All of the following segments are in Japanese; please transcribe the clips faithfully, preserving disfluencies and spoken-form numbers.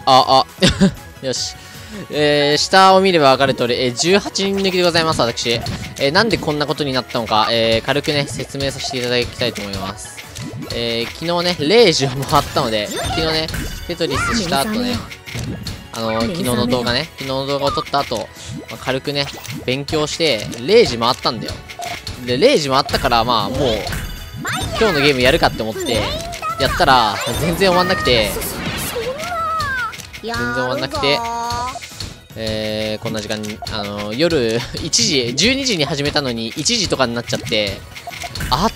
あ、あ、よし。えー、下を見ればわかる通り、えー、じゅうはちにん抜きでございます、私。えー、なんでこんなことになったのか、えー、軽くね、説明させていただきたいと思います。えー、昨日ね、れいじを回ったので、昨日ね、テトリスした後ね、あのー、昨日の動画ね、昨日の動画を撮った後、まあ、軽くね、勉強して、れいじ回ったんだよ。で、れいじ回ったから、まあ、もう、今日のゲームやるかって思って、やったら、全然終わんなくて、全然終わんなくて、えー、こんな時間に、あのー、夜いちじ、じゅうにじに始めたのにいちじとかになっちゃって、あって、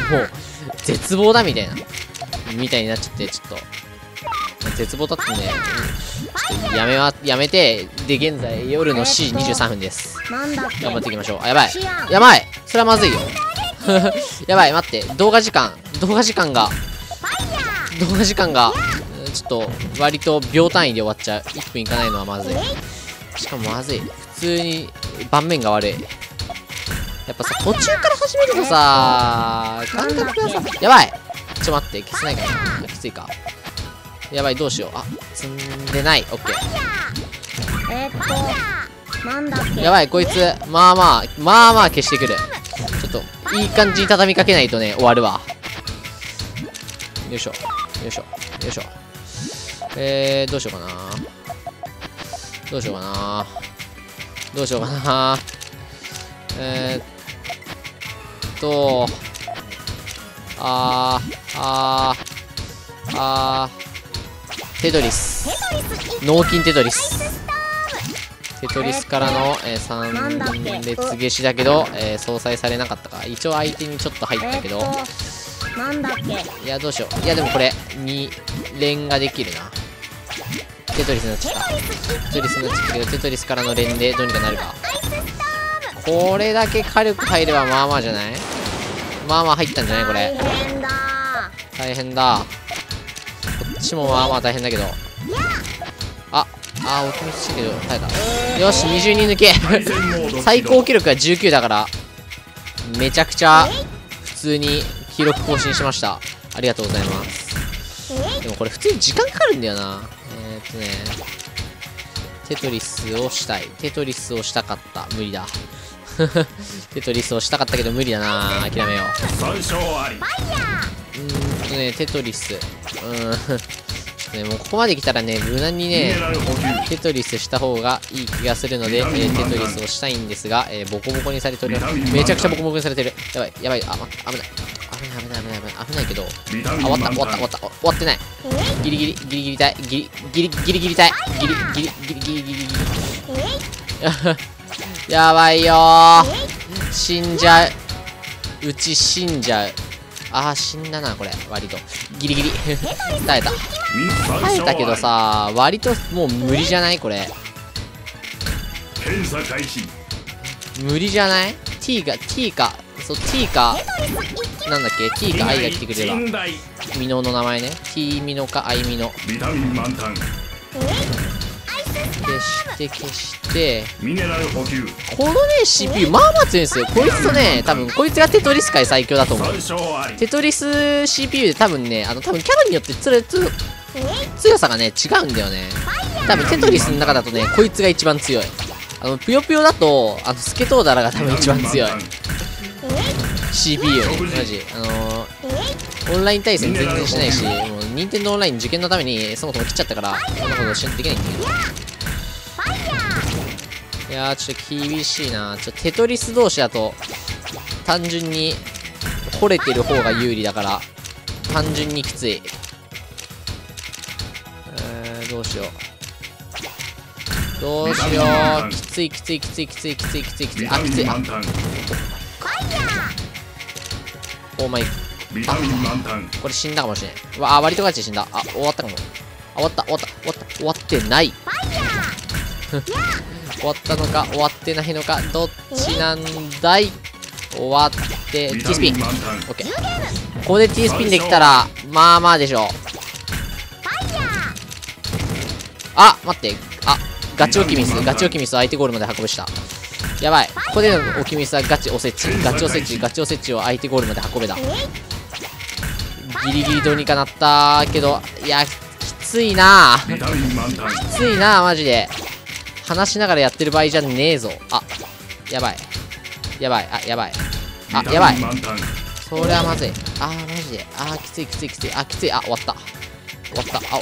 もう、絶望だみたいな、みたいになっちゃって、ちょっと、絶望だってね、ちょっとやめま、やめて、で、現在、夜のしちじにじゅうさんぷんです。頑張っていきましょう。あ、やばい。やばいそれはまずいよ。やばい、待って、動画時間、動画時間が、動画時間が、ちょっと、割と秒単位で終わっちゃう。いっぷんいかないのはまずい。しかもまずい。普通に盤面が悪い。やっぱさ、途中から始めるとさ、感覚がさ、やばいちょっと待って、消せないかな。きついか。やばい、どうしよう。あ、積んでない。オッケー。 えー、っと、なんだっけ。 やばい、こいつ、まあまあ、まあまあ消してくる。ちょっと、いい感じに畳みかけないとね、終わるわ。よいしょ。よいしょ。よいしょ。えー、どうしようかな。どうしようかな。どうしようかな。えーっと、あー、あー、あー、テトリス。脳筋テトリス。テトリスからの、えー、さん列消しだけど、えー、相殺されなかったか。一応相手にちょっと入ったけど、 なんだっけ。 いや、どうしよう。いや、でもこれ、に連ができるな。テトリスになっちゃった。テトリスになっちゃったけど、テトリスからの連でどうにかなるか。これだけ火力入ればまあまあじゃない？まあまあ入ったんじゃないこれ。 大変だ。 大変だ。こっちもまあまあ大変だけど。あ、あー、落ちしたけど、耐えた。よし、にじゅうにん抜け。最高記録がじゅうきゅうだから、めちゃくちゃ、普通に記録更新しました。ありがとうございます。でもこれ普通に時間かかるんだよな。えーっとね、テトリスをしたい。テトリスをしたかった。無理だ。テトリスをしたかったけど無理だな。諦めよう。うーんとね、テトリス。うーん。ちょっとね、もうここまで来たらね、無難にね、テトリスした方がいい気がするので、えー、テトリスをしたいんですが、えー、ボコボコにされてる。めちゃくちゃボコボコにされてる。やばい、やばい、あ、ま、危ない。危ない、危ない、危ない、危ない、危ないけど。あ、終わった、終わった、終わった、終わってない。ギリギリ、ギリギリ痛い。ギリ、ギリ、ギリギリ痛い。ギリ、ギリ、ギリ、ギリ、ギリ、ギリ。やばいよー。死んじゃう。うち死んじゃう。あー、死んだな、これ。割と。ギリギリ。耐えた。耐えたけどさ、割ともう無理じゃないこれ。無理じゃない ?T が、T か。そう、T か。なんだっけ ?T か I が来てくれれば。ミノの名前ね。T ミノか I ミノ。消して消してこのね シーピーユー まあまあ強いんですよ。こいつとね多分こいつがテトリス界最強だと思う。テトリス シーピーユー で多分ねあの多分キャラによってつるつ強さがね違うんだよね。多分テトリスの中だとねこいつが一番強い。あのぷよぷよだとあのスケトウダラが多分一番強い シーピーユー ねマジ。あのー、オンライン対戦全然しないし、もう任天堂オンライン受験のためにそもそも切っちゃったからそんなことしできないんだけど。いやーちょっと厳しいな。ちょっとテトリス同士だと単純に掘れてる方が有利だから単純にきつい。えー、どうしようどうしよう。きついきついきついきついきついきついきつい。あ、きつい。あお前、あ、これ死んだかもしれん。うわあ、割とガチで死んだ。あ、終わったかも。あ、終わった終わった終わった終わってない終わったのか終わってないのかどっちなんだい。終わって T スピン OK。 ここで T スピンできたらまあまあでしょう。あ、待って。あ、ガチオキミスガチオキミスを相手ゴールまで運ぶした。やばい。ここでのオキミスはガチおせちガチおせちガチおせちを相手ゴールまで運べだ。ギリギリどうにかなったけど、いやきついなビタミン満タン。 きついなマジで。話しながらやってる場合じゃねえぞ。あ、やばい。やばい。あ、やばい。あ、やばい。それはまずい。あー、マジで。あー、きついきついきつい。あ、きつい。あ、終わった。終わった。あ、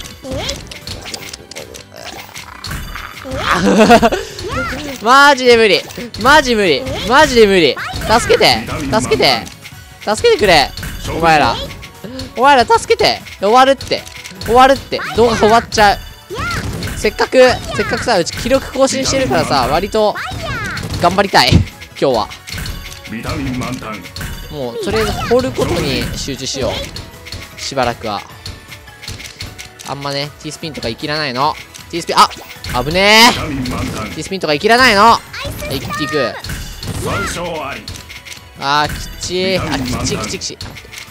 マジで無理。マジ無理。マジで無理。助けて。助けて。助けてくれ。お前ら。お前ら助けて。終わるって。終わるって。動画終わっちゃう。せっかく、せっかくさ、うち記録更新してるからさ、割と頑張りたい。今日は。 ビタミン満タン。 もうとりあえず掘ることに集中しよう。しばらくはあんまね T スピンとか生きらないの。 T スピン、あ危ねビタミン満タン。 え。 T スピンとか生きらないの。生きていく。 三勝あり。 あーきちー。あきちきちきち。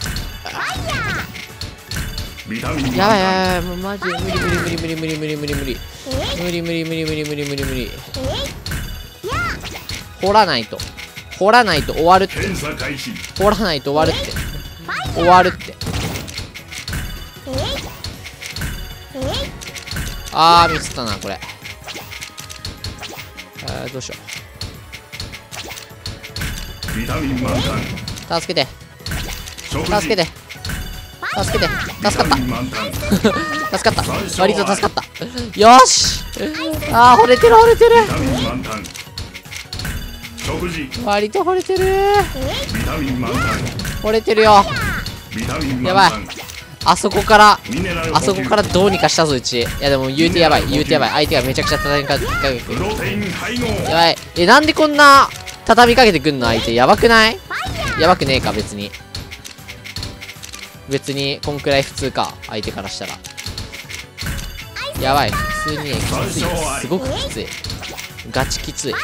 ビタミン満タン。 やばいやばいやばい。もうマジで無理無理無理無理無理無理無理無理無理無理無理無理無理無理無理。掘らないと掘らないと終わるって。 検査開始。 掘らないと終わるって終わるって。あーミスったなこれ。あーどうしよビタミン満タン。 う。助けて食事。 助けて助けて。助かったビタミン満タン。 助かった割と助かった。よしあー掘れてる掘れてる。 ビタミン満タン。食事。 割と掘れてる。 ビタミン満タン。 掘れてるよ。 ビタミンやばい満タン。 あそこからミネラル補給。 あそこからどうにかしたぞうち。いやでも言うてやばい言うてやばい。相手がめちゃくちゃ叩きかけてくる。 プロテイン配合。 やばい。えなんでこんな畳みかけてくんの相手。やばくない？やばくねえか別に。別にこんくらい普通か相手からしたら。やばい普通にねきつい。すごくきつい。ガチきつい。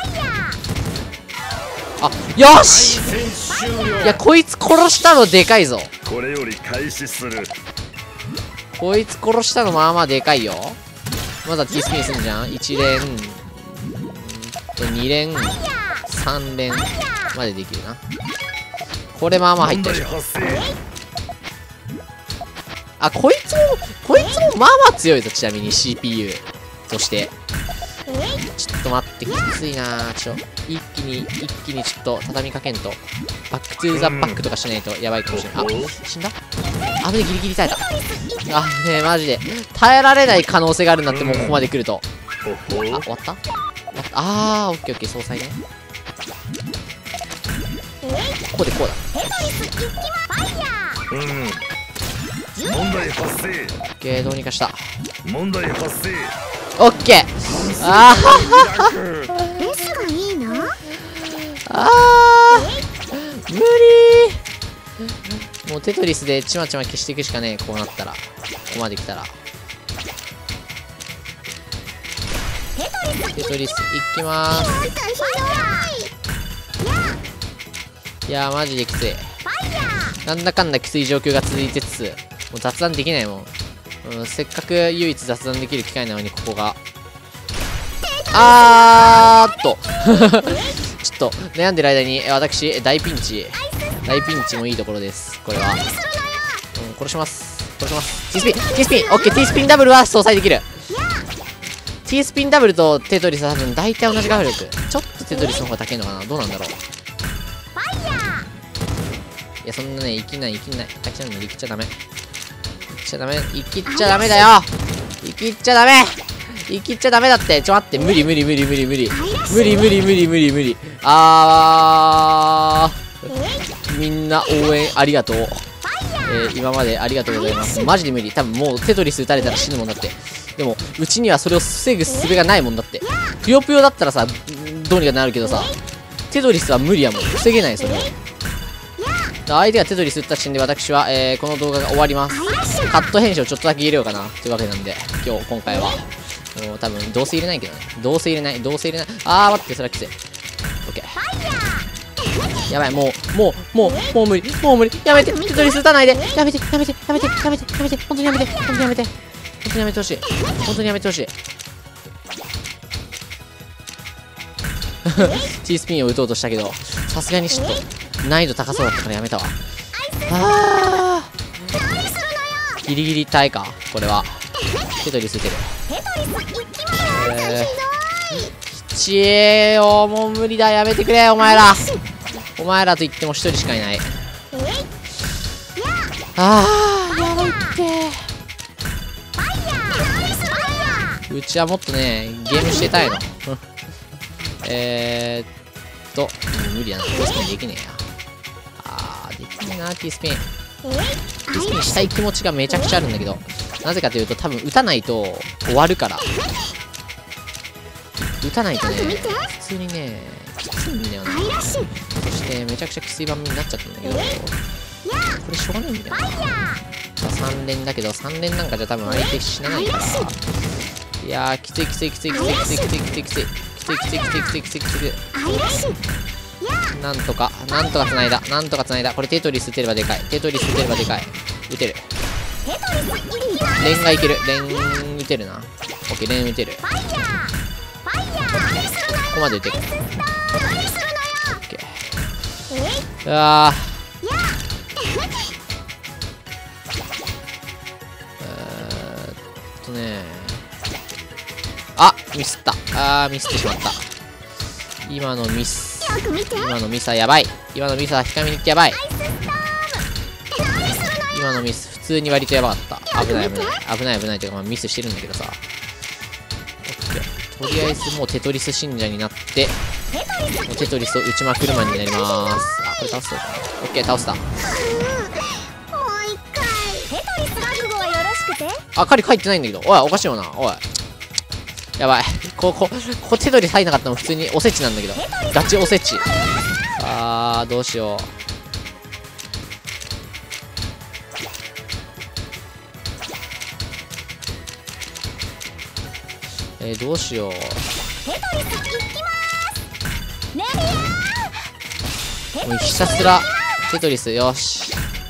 あよし。いやこいつ殺したのでかいぞ。 これより開始する。 こいつ殺したのまあまあでかいよ。まだ T スピンすんじゃん。いち連とに連さん連までできるな。これまあまあ入ったでしょ。あこいつもこいつもまあまあ強いぞ。ちなみに シーピーユー としてちょっと待ってきついなー。ちょ一気に一気にちょっと畳みかけんと。バックトゥーザバックとかしないとやばいかもしれない。あ死んだ。あぶねギリギリ耐えた。あねえマジで耐えられない可能性があるんだって。もうここまで来ると。あ終わった終わったあーオッケーオッケー総裁ね。ここでこうだ。 問題発生。 オッケーどうにかした。 問題発生。 オッケー。あーレスがいいの？ あー無理ー。もうテトリスでちまちま消していくしかねえ。こうなったらここまで来たらテトリスいきまーす。いやーマジできつい。なんだかんだきつい状況が続いてつつもう雑談できないもん、うん、せっかく唯一雑談できる機会なのにここがあーっとちょっと悩んでる間に私大ピンチ大ピンチもいいところです。これは、うん、殺します殺します。 T スピン T スピンオッケー T スピンダブルは相殺できる。 T スピンダブルとテトリスは多分大体同じ画力。ちょっとテトリスの方が高いのかな。どうなんだろう。いやそんなね生きない生きない生きないの生きちゃダメ生きちゃダメ生きっちゃダメだよ。生きっちゃダメ生きっちゃダメだって。ちょ待って無理無理無理無理無理無理無理無理無理無理。あーみんな応援ありがとう。えー、今までありがとうございます。マジで無理。多分もうテトリス撃たれたら死ぬもんだって。でもうちにはそれを防ぐ術がないもんだって。ぷよぷよだったらさどうにかなるけどさテトリスは無理やもん。防げないそれを。相手がテトリス撃った時点で私は、えー、この動画が終わります。カット編集をちょっとだけ入れようかなというわけなんで今日今回はもう多分どうせ入れないけどね。どうせ入れないどうせ入れない。あー待ってそれはきつい。オッケーやばいもうもうもうもう無理もう無理。やめてテトリス撃たないで。やめてやめてやめてやめてやめて本当にやめて本当にやめて本当にやめてほしい本当にやめてほしいT スピンを打とうとしたけどさすがにちょっと難易度高そうだったからやめたわ。あギリギリ耐えかこれは。テトリス打てる。えー、ちえよ、もう無理だ、やめてくれお前ら。お前らと言っても一人しかいない。あーやばいって。うちはもっとねゲームしてたいの。えーっと無理だな。ティースピンできねえや。あーできねえな。ティースピンティースピンしたい気持ちがめちゃくちゃあるんだけど、なぜかというと多分打たないと終わるから。打たないとね普通にねきついんだよな。そしてめちゃくちゃきつい場面になっちゃったんだけど、これしょうがないんだよな。さん連だけどさん連なんかじゃ多分相手死なないから。いやーきついきついきついきついきついきついきついきついきついきついきついきついきついきついきつい。なんとかなんとか繋いだなんとか繋いだ。これテトリス打てればでかい。テトリス打てればでかい。打てる。レンがいける。レン打てるな。オッケーレン打てる。ここまで打てる。オッケー。うわーえーっとねあミスった。あーミスってしまった。今のミス今のミスはやばい。今のミスは控えめに言ってやばい。今のミス普通に割とやばかった。危ない危ない危ない危ないというか、まあ、ミスしてるんだけどさ。とりあえずもうテトリス信者になってもうテトリスを打ちまくるマンになります。あこれ倒すとオッケー倒した。あカリ帰ってないんだけど、おいおかしいよな。おいやばい。ここここテトリス入んなかったの普通におせちなんだけど、ガチおせち。あーどうしよう。えー、どうしよう。もうひたすらテトリス。よし。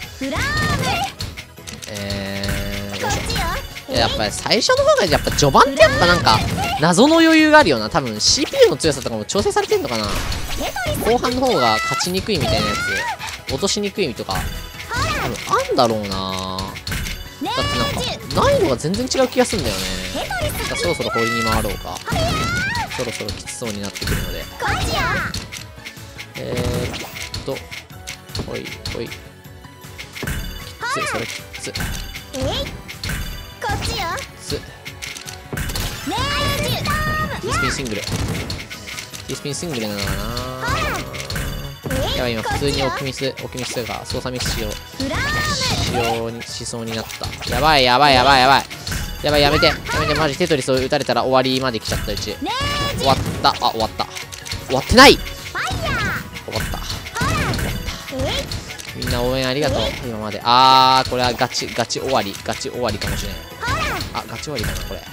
えー、よいしょ。やっぱり最初の方がやっぱ序盤ってやっぱなんか謎の余裕があるよな。多分 シーピーユー の強さとかも調整されてんのかな。後半の方が勝ちにくいみたいなやつ、落としにくいとか多分あんだろうな。だってなんか難易度が全然違う気がするんだよね。じゃあそろそろ堀に回ろうか。そろそろきつそうになってくるので。えーっとほいほい。きついそれきつい。つティースピンシングルティースピンシングルなのかな。やばい今普通に置きミス置きミスが操作ミスしようしようにしそうになった。やばいやばいやばいやばいやばいやめてやめてマジテトリスを打たれたら終わりまで来ちゃった。うち終わった。あ終わった終わってない。終わったみんな応援ありがとう今まで。あーこれはガチガチ終わりガチ終わりかもしれない。あガチ終わりかなこれ。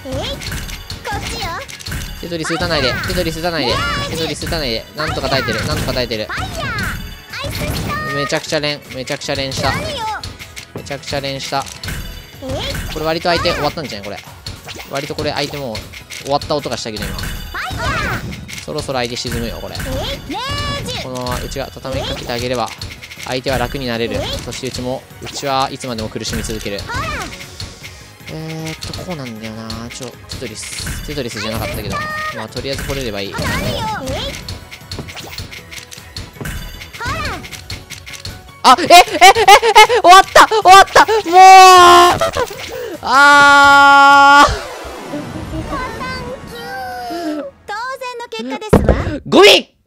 テトリス打たないでテトリス打たないでテトリス打たないで。なんとか耐えてるなんとか耐えてる。めちゃくちゃ連めちゃくちゃ連しためちゃくちゃ連した。これ割と相手終わったんじゃないこれ。割とこれ相手もう終わった音がしたけど今そろそろ相手沈むよこれ。このままうちが畳みかけてあげれば相手は楽になれる。そしてうちもうちはいつまでも苦しみ続ける。えーっとこうなんだよな。ちょテトリステトリスじゃなかったけどまあとりあえず来れればいい。あええええ終わった終わったもうあー当然の結果ですわ。 ゴミ